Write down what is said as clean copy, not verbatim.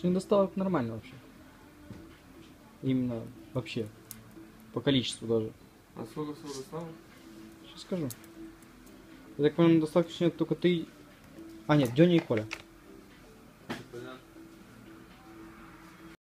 Сегодня доставок нормально вообще. Именно вообще. По количеству даже. А сколько всего доставок? Сейчас скажу. Я так понимаю, на доставке сегодня только ты... А, нет, Дёня и Коля.